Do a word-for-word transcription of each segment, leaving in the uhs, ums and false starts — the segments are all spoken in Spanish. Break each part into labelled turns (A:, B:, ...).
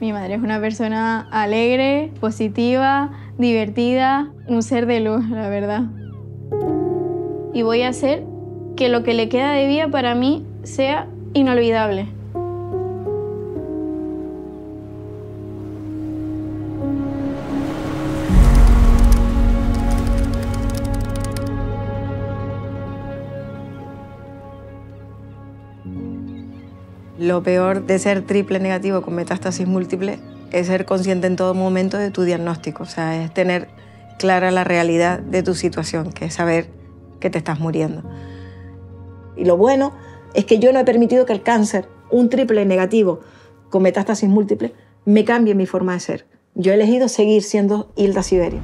A: Mi madre es una persona alegre, positiva, divertida, un ser de luz, la verdad. Y voy a hacer que lo que le queda de vida para mí sea inolvidable.
B: Lo peor de ser triple negativo con metástasis múltiple es ser consciente en todo momento de tu diagnóstico, o sea, es tener clara la realidad de tu situación, que es saber que te estás muriendo.
C: Y lo bueno es que yo no he permitido que el cáncer, un triple negativo con metástasis múltiple, me cambie mi forma de ser. Yo he elegido seguir siendo Hilda Siberio.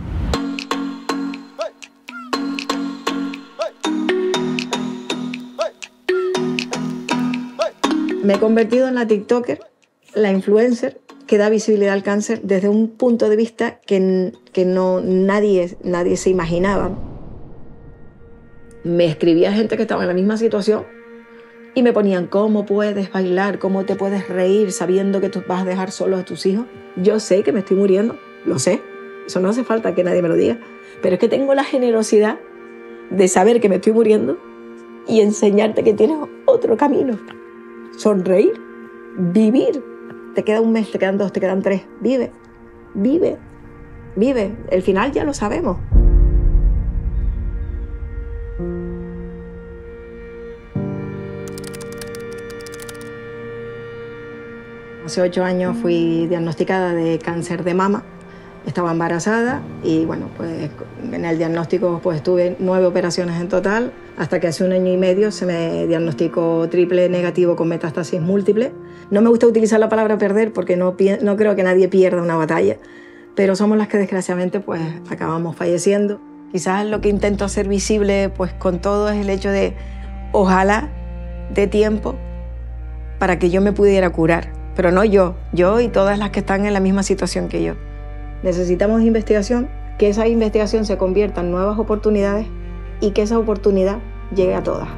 C: Me he convertido en la TikToker, la influencer, que da visibilidad al cáncer desde un punto de vista que, que no, nadie, nadie se imaginaba. Me escribía gente que estaba en la misma situación y me ponían cómo puedes bailar, cómo te puedes reír sabiendo que tú vas a dejar solos a tus hijos. Yo sé que me estoy muriendo, lo sé, eso no hace falta que nadie me lo diga, pero es que tengo la generosidad de saber que me estoy muriendo y enseñarte que tienes otro camino. Sonreír, vivir. Te queda un mes, te quedan dos, te quedan tres. Vive, vive, vive. El final ya lo sabemos. Hace ocho años fui diagnosticada de cáncer de mama. Estaba embarazada y bueno, pues en el diagnóstico pues tuve nueve operaciones en total, hasta que hace un año y medio se me diagnosticó triple negativo con metástasis múltiple. No me gusta utilizar la palabra perder porque no, no creo que nadie pierda una batalla, pero somos las que desgraciadamente pues acabamos falleciendo. Quizás lo que intento hacer visible pues con todo es el hecho de ojalá dé tiempo para que yo me pudiera curar, pero no yo, yo y todas las que están en la misma situación que yo. Necesitamos investigación, que esa investigación se convierta en nuevas oportunidades y que esa oportunidad llegue a todas.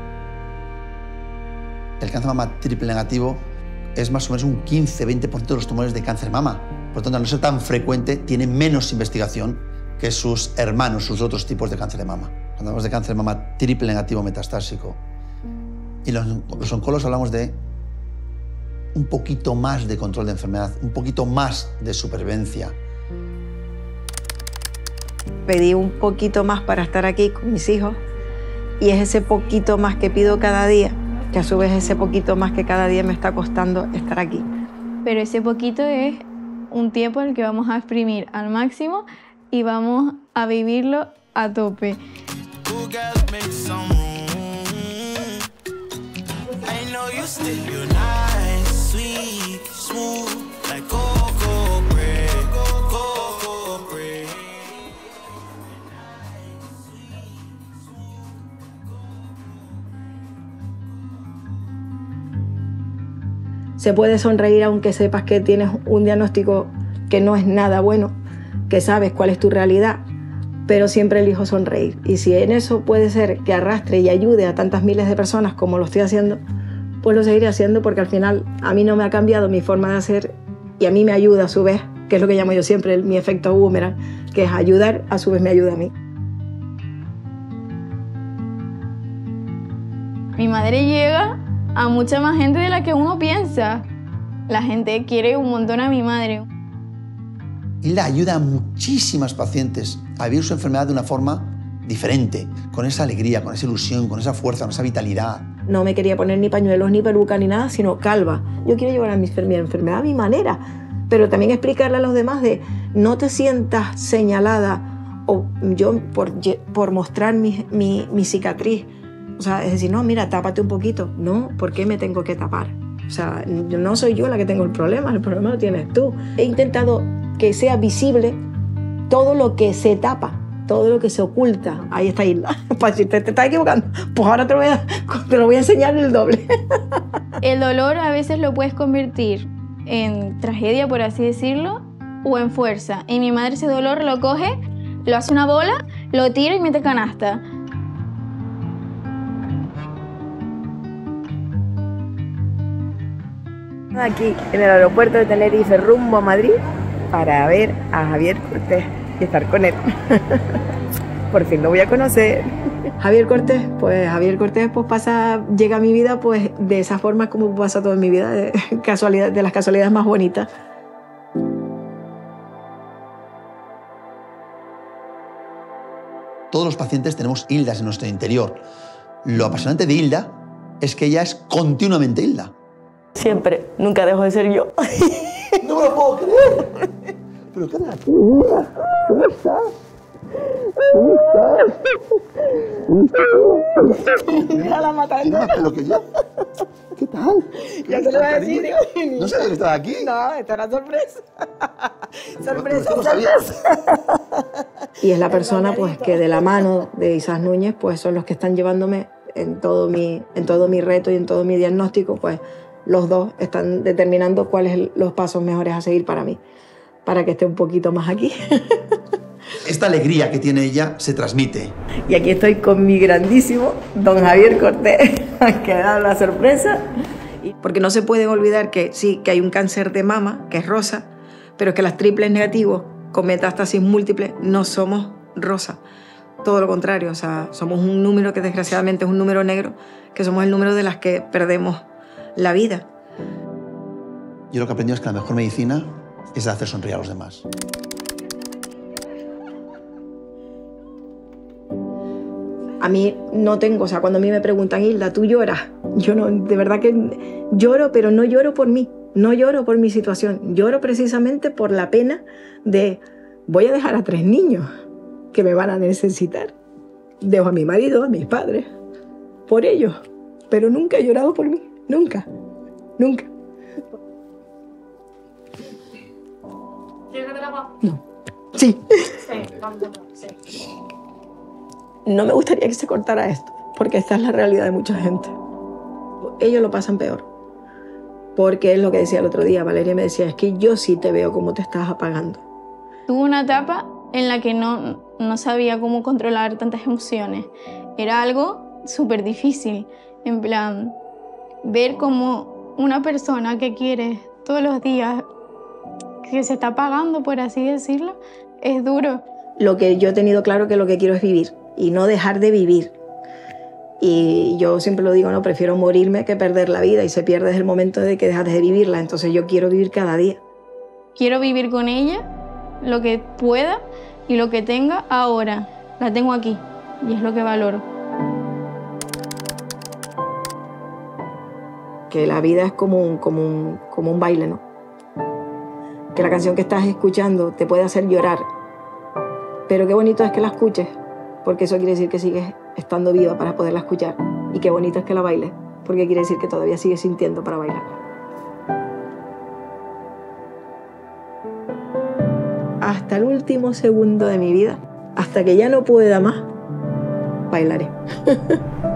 D: El cáncer de mama triple negativo es más o menos un quince a veinte por ciento de los tumores de cáncer de mama. Por lo tanto, al no ser tan frecuente, tiene menos investigación que sus hermanos, sus otros tipos de cáncer de mama. Cuando hablamos de cáncer de mama triple negativo metastásico, y los, los oncólogos hablamos de un poquito más de control de enfermedad, un poquito más de supervivencia.
B: Pedí un poquito más para estar aquí con mis hijos y es ese poquito más que pido cada día, que a su vez ese poquito más que cada día me está costando estar aquí.
A: Pero ese poquito es un tiempo en el que vamos a exprimir al máximo y vamos a vivirlo a tope.
C: Se puede sonreír aunque sepas que tienes un diagnóstico que no es nada bueno, que sabes cuál es tu realidad, pero siempre elijo sonreír. Y si en eso puede ser que arrastre y ayude a tantas miles de personas como lo estoy haciendo, pues lo seguiré haciendo porque al final a mí no me ha cambiado mi forma de hacer y a mí me ayuda a su vez, que es lo que llamo yo siempre mi efecto boomerang, que es ayudar, a su vez me ayuda a mí.
A: Mi madre llega a mucha más gente de la que uno piensa. La gente quiere un montón a mi madre.
D: Hilda ayuda a muchísimas pacientes a vivir su enfermedad de una forma diferente, con esa alegría, con esa ilusión, con esa fuerza, con esa vitalidad.
C: No me quería poner ni pañuelos, ni peluca, ni nada, sino calva. Yo quiero llevar a mi enfermedad a mi manera, pero también explicarle a los demás de no te sientas señalada o yo por, por mostrar mi, mi, mi cicatriz. O sea, es decir, no, mira, tápate un poquito. No, ¿por qué me tengo que tapar? O sea, no soy yo la que tengo el problema, el problema lo tienes tú. He intentado que sea visible todo lo que se tapa, todo lo que se oculta. Ahí está Hilda. Si te, te estás equivocando, pues ahora te lo voy a, te lo voy a enseñar el doble.
A: El dolor a veces lo puedes convertir en tragedia, por así decirlo, o en fuerza. Y mi madre ese dolor lo coge, lo hace una bola, lo tira y mete canasta.
C: Aquí en el aeropuerto de Tenerife rumbo a Madrid para ver a Javier Cortés y estar con él. Por fin lo voy a conocer. Javier Cortés, pues Javier Cortés pues pasa, llega a mi vida pues de esa forma como pasa toda mi vida, de, casualidad, de las casualidades más bonitas.
D: Todos los pacientes tenemos Hildas en nuestro interior. Lo apasionante de Hilda es que ella es continuamente Hilda.
C: Siempre, nunca dejo de ser yo.
D: ¡No me lo puedo creer! ¿Pero qué tal? ¿Cómo estás?
C: Mira la matando.
D: Tiene más pelo que yo. ¿Qué tal?
C: Ya te lo voy a decir. Digo,
D: ¿No sabes que estaba aquí?
C: No, esto era sorpresa. Sorpresa,
D: ¿Cómo sabías?
C: Y es la persona pues que de la mano de Isaac Núñez pues son los que están llevándome en todo mi, en todo mi reto y en todo mi diagnóstico, pues los dos están determinando cuáles son los pasos mejores a seguir para mí, para que esté un poquito más aquí.
D: Esta alegría que tiene ella se transmite.
C: Y aquí estoy con mi grandísimo don Javier Cortés, que ha dado la sorpresa. Porque no se pueden olvidar que sí, que hay un cáncer de mama, que es rosa, pero que las triples negativos con metástasis múltiples no somos rosa. Todo lo contrario, o sea, somos un número que desgraciadamente es un número negro, que somos el número de las que perdemos la vida.
D: Yo lo que he aprendido es que la mejor medicina es hacer sonreír a los demás.
C: A mí no tengo, o sea, cuando a mí me preguntan, Hilda, ¿tú lloras? Yo no, de verdad que lloro, pero no lloro por mí, no lloro por mi situación, lloro precisamente por la pena de voy a dejar a tres niños que me van a necesitar. Dejo a mi marido, a mis padres, por ellos, pero nunca he llorado por mí, nunca, nunca.
A: ¿Quieres que te la haga?
C: No. Sí.
A: Sí, vamos a sí.
C: No me gustaría que se cortara esto, porque esta es la realidad de mucha gente. Ellos lo pasan peor, porque es lo que decía el otro día, Valeria me decía, es que yo sí te veo cómo te estás apagando.
A: Tuve una etapa en la que no, no sabía cómo controlar tantas emociones. Era algo súper difícil, en plan, ver como una persona que quieres todos los días, que se está apagando, por así decirlo, es duro.
C: Lo que yo he tenido claro que lo que quiero es vivir y no dejar de vivir. Y yo siempre lo digo, no, prefiero morirme que perder la vida y se pierde desde el momento de que dejas de vivirla. Entonces yo quiero vivir cada día.
A: Quiero vivir con ella lo que pueda y lo que tenga ahora. La tengo aquí y es lo que valoro.
C: Que la vida es como un, como un, como un baile, ¿no? Que la canción que estás escuchando te puede hacer llorar, pero qué bonito es que la escuches, porque eso quiere decir que sigues estando viva para poderla escuchar. Y qué bonito es que la bailes, porque quiere decir que todavía sigues sintiendo para bailarla. Hasta el último segundo de mi vida, hasta que ya no pueda más, bailaré.